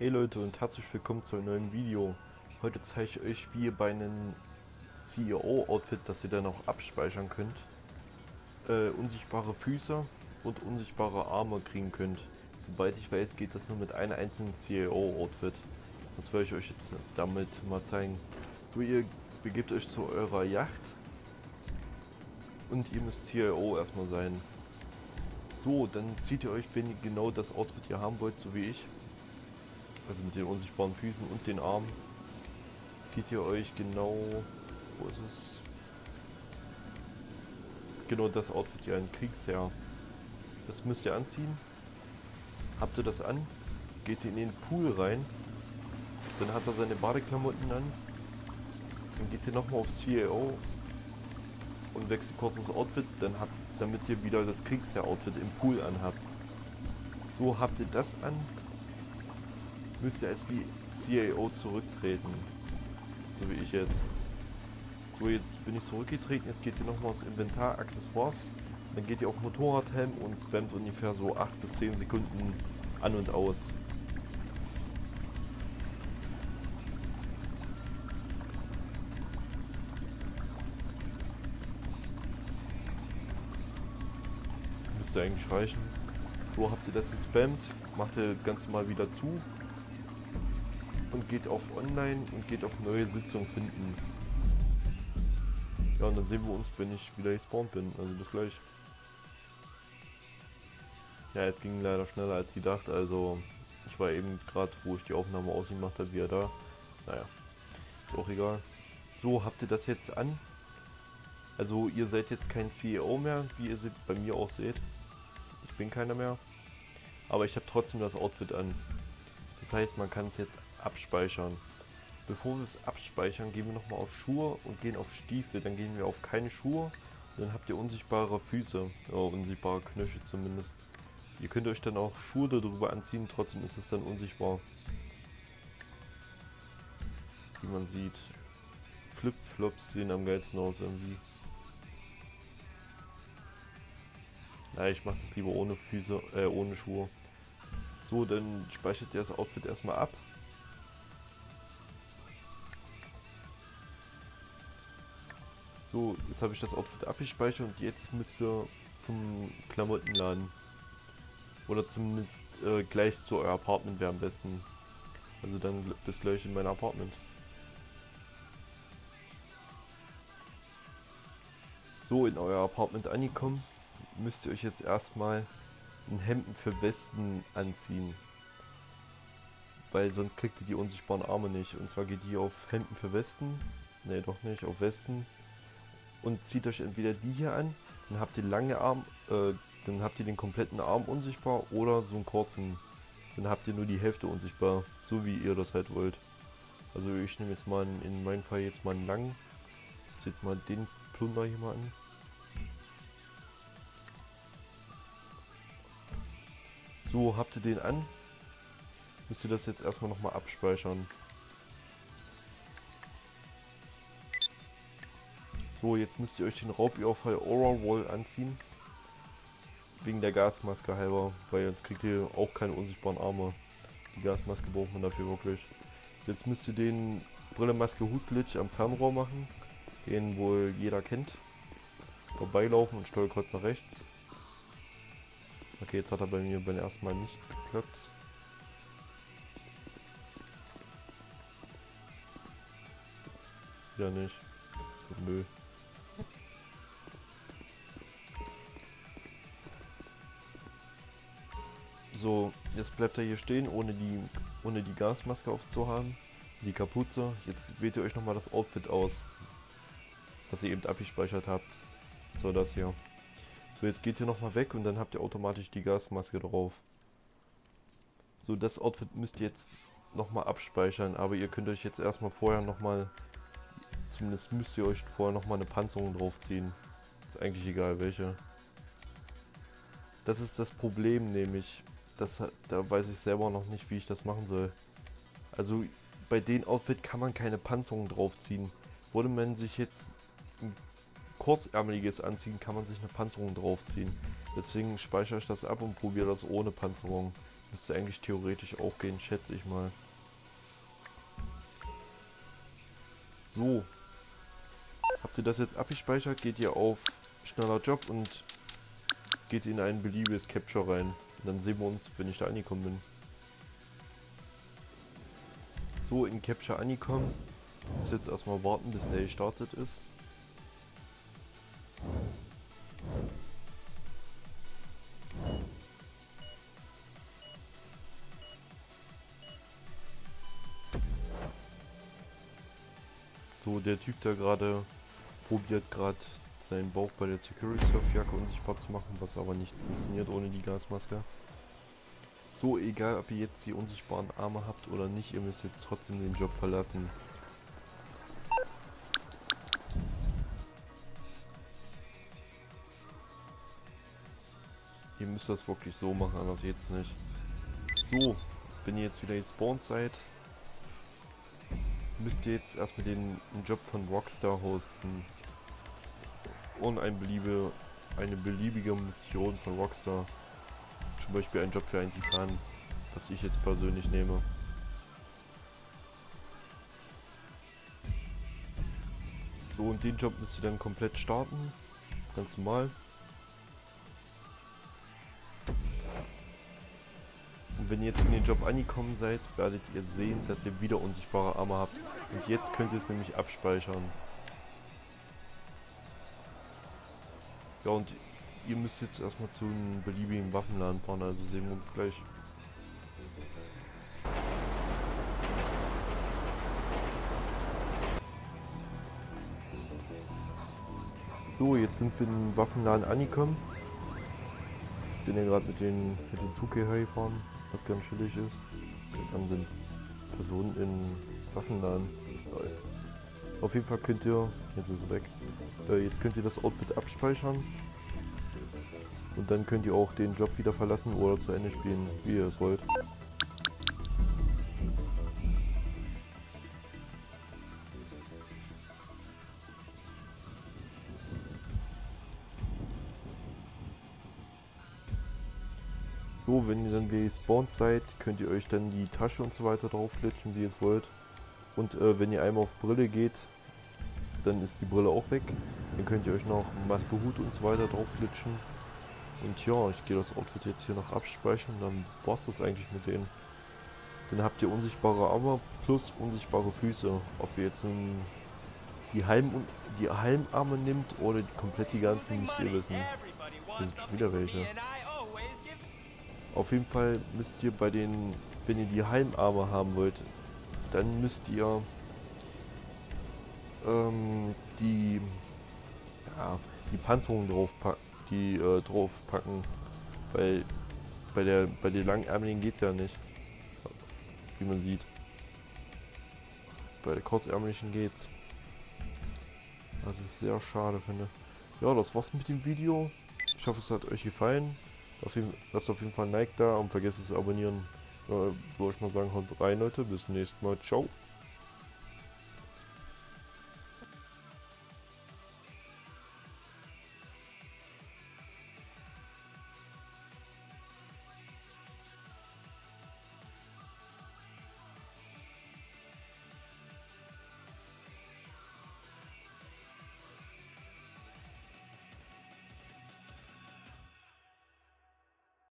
Hey Leute und herzlich willkommen zu einem neuen Video. Heute zeige ich euch, wie ihr bei einem CEO-Outfit, das ihr dann auch abspeichern könnt, unsichtbare Füße und unsichtbare Arme kriegen könnt. Soweit ich weiß, geht das nur mit einem einzigen CEO-Outfit. Das werde ich euch jetzt damit mal zeigen. So, ihr begebt euch zu eurer Yacht und ihr müsst CEO erstmal sein. So, dann zieht ihr euch, wenn ihr genau das Outfit ihr haben wollt, so wie ich. Also mit den unsichtbaren Füßen und den Armen. Zieht ihr euch genau, wo ist es? Genau das Outfit hier, ein Kriegsherr. Das müsst ihr anziehen. Habt ihr das an, geht ihr in den Pool rein. Dann hat er seine Badeklamotten an. Dann geht ihr nochmal aufs CEO und wechselt kurz das Outfit, damit ihr wieder das Kriegsherr-Outfit im Pool anhabt. So habt ihr das an, müsst ihr als wie CAO zurücktreten. So wie ich jetzt. So, jetzt bin ich zurückgetreten, jetzt geht ihr nochmal aufs Inventar, Accessoires. Dann geht ihr auf Motorradhelm und spammt ungefähr so 8 bis 10 Sekunden an und aus. Müsste eigentlich reichen. So habt ihr das gespammt, macht ihr ganz normal wieder zu und geht auf Online und geht auf neue Sitzung finden. Ja, und dann sehen wir uns, wenn ich wieder gespawnt bin. Also bis gleich. Ja, es ging leider schneller als gedacht. Also ich war eben gerade, wo ich die Aufnahme ausgemacht habe, wieder da. Naja, ist auch egal. So, habt ihr das jetzt an? Also ihr seid jetzt kein CEO mehr, wie ihr bei mir auch seht. Ich bin keiner mehr. Aber ich habe trotzdem das Outfit an. Das heißt, man kann es jetzt abspeichern. Bevor wir es abspeichern, gehen wir nochmal auf Schuhe und gehen auf Stiefel. Dann gehen wir auf keine Schuhe. Und dann habt ihr unsichtbare Füße. Ja, unsichtbare Knöchel zumindest. Ihr könnt euch dann auch Schuhe darüber anziehen, trotzdem ist es dann unsichtbar. Wie man sieht. Flip-Flops sehen am geilsten aus irgendwie. Ja, ich mache das lieber ohne Füße, ohne Schuhe. So, dann speichert ihr das Outfit erstmal ab. So, jetzt habe ich das Outfit abgespeichert und jetzt müsst ihr zum Klamottenladen. Oder zumindest gleich zu euer Apartment wäre am besten. Also dann bis gleich in mein Apartment. So, in euer Apartment angekommen, müsst ihr euch jetzt erstmal ein Hemden für Westen anziehen. Weil sonst kriegt ihr die unsichtbaren Arme nicht. Und zwar geht ihr auf Hemden für Westen. Ne, doch nicht, auf Westen. Und zieht euch entweder die hier an, dann habt ihr lange Arm, dann habt ihr den kompletten Arm unsichtbar oder so einen kurzen. Dann habt ihr nur die Hälfte unsichtbar, so wie ihr das halt wollt. Also ich nehme jetzt mal in meinem Fall jetzt mal einen langen. Zieht mal den Plunder hier mal an. So, habt ihr den an? Müsst ihr das jetzt erstmal nochmal abspeichern. So, jetzt müsst ihr euch den Raubüberfall Aura Wall anziehen. Wegen der Gasmaske halber, weil jetzt kriegt ihr auch keine unsichtbaren Arme. Die Gasmaske braucht man dafür wirklich. So, jetzt müsst ihr den Brille-Maske Hut-Glitch am Fernrohr machen, den wohl jeder kennt. Vorbeilaufen und Steuerkreuz nach rechts. Okay, jetzt hat er bei mir beim ersten Mal nicht geklappt. Ja nicht. Nö. So, jetzt bleibt er hier stehen, ohne die Gasmaske aufzuhaben. Die Kapuze. Jetzt wählt ihr euch nochmal das Outfit aus, was ihr eben abgespeichert habt. So, das hier. So, jetzt geht ihr nochmal weg und dann habt ihr automatisch die Gasmaske drauf. So, das Outfit müsst ihr jetzt nochmal abspeichern, aber ihr könnt euch jetzt erstmal vorher nochmal, zumindest müsst ihr euch vorher nochmal eine Panzerung draufziehen. Ist eigentlich egal welche. Das ist das Problem nämlich. Da weiß ich selber noch nicht, wie ich das machen soll. Also bei den Outfit kann man keine Panzerung draufziehen. Würde man sich jetzt ein kurzärmeliges anziehen, kann man sich eine Panzerung draufziehen. Deswegen speichere ich das ab und probiere das ohne Panzerung. Müsste eigentlich theoretisch auch gehen, schätze ich mal. So. Habt ihr das jetzt abgespeichert, geht ihr auf schneller Job und geht in ein beliebiges Capture rein. Und dann sehen wir uns, wenn ich da angekommen bin. So, in Capture angekommen. Muss jetzt erstmal warten, bis der gestartet ist. So, der Typ da gerade probiert gerade seinen Bauch bei der Security Surfjacke unsichtbar zu machen, was aber nicht funktioniert ohne die Gasmaske. So, egal ob ihr jetzt die unsichtbaren Arme habt oder nicht, ihr müsst jetzt trotzdem den Job verlassen. Ihr müsst das wirklich so machen, anders geht's nicht. So, wenn ihr jetzt wieder gespawnt seid, müsst ihr jetzt erstmal den Job von Rockstar hosten. Und eine beliebige Mission von Rockstar. Zum Beispiel ein Job für einen Titan, was ich jetzt persönlich nehme. So, und den Job müsst ihr dann komplett starten. Ganz normal. Und wenn ihr jetzt in den Job angekommen seid, werdet ihr sehen, dass ihr wieder unsichtbare Arme habt. Und jetzt könnt ihr es nämlich abspeichern. Ja, und ihr müsst jetzt erstmal zu einem beliebigen Waffenladen fahren, also sehen wir uns gleich. So, jetzt sind wir im Waffenladen angekommen. Ich bin ja gerade mit den Zug hierher gefahren, was ganz chillig ist. Dann sind Personen in Waffenladen. Auf jeden Fall könnt ihr, jetzt ist es weg, jetzt könnt ihr das Outfit abspeichern. Und dann könnt ihr auch den Job wieder verlassen oder zu Ende spielen, wie ihr es wollt. So, wenn ihr dann gespawnt seid, könnt ihr euch dann die Tasche und so weiter drauf flitschen, wie ihr es wollt. Und wenn ihr einmal auf Brille geht, dann ist die Brille auch weg. Dann könnt ihr euch noch Maske, Hut und so weiter drauf flitschen. Und ja, ich gehe das Outfit jetzt hier noch abspeichern, dann war es das eigentlich mit denen. Dann habt ihr unsichtbare Arme plus unsichtbare Füße. Ob ihr jetzt nun die Halmarme nimmt oder komplett die ganzen, müsst ihr wissen. Hier sind schon wieder welche. Auf jeden Fall müsst ihr bei den, wenn ihr die Halmarme haben wollt, dann müsst ihr die Panzerung draufpacken, weil bei den langärmeligen geht's ja nicht, wie man sieht. Bei der kurzärmlichen geht's. Was ich sehr schade finde. Ja, das war's mit dem Video. Ich hoffe, es hat euch gefallen. Lasst auf jeden Fall ein Like da und vergesst es zu abonnieren. Würde ich mal sagen, haut rein, Leute. Bis zum nächsten Mal. Ciao.